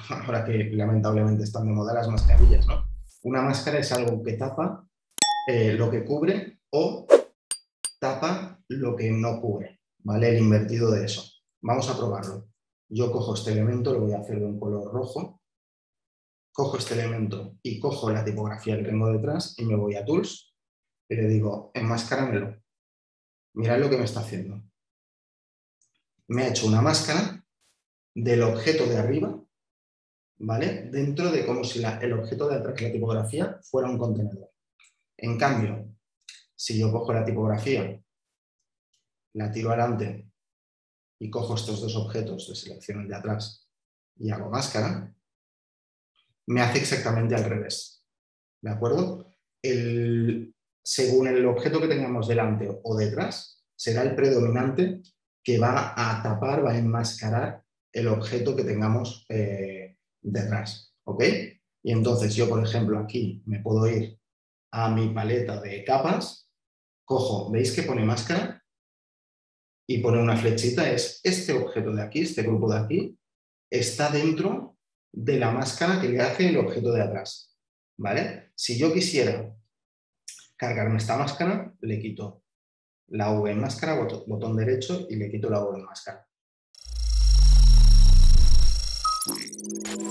ahora que lamentablemente están de moda las mascarillas, ¿no? Una máscara es algo que tapa lo que cubre o tapa lo que no cubre, ¿vale? El invertido de eso. Vamos a probarlo. Yo cojo este elemento, lo voy a hacer de un color rojo, cojo este elemento y cojo la tipografía que tengo detrás y me voy a Tools y le digo, enmascaramelo. Mirad lo que me está haciendo. Me ha hecho una máscara del objeto de arriba, ¿vale? Dentro de como si el objeto de atrás, la tipografía, fuera un contenedor. En cambio, si yo cojo la tipografía, la tiro adelante y cojo estos dos objetos, le selecciono el de atrás y hago máscara, me hace exactamente al revés. ¿De acuerdo? Según el objeto que tengamos delante o detrás, será el predominante que va a tapar, va a enmascarar el objeto que tengamos detrás. ¿Ok? Y entonces yo, por ejemplo, aquí me puedo ir a mi paleta de capas, cojo, ¿veis que pone máscara? Y pone una flechita, es este objeto de aquí, este grupo de aquí, está dentro de la máscara que le hace el objeto de atrás. ¿Vale? Si yo quisiera cargarme esta máscara, le quito la V en máscara, botón derecho y le quito la V en máscara.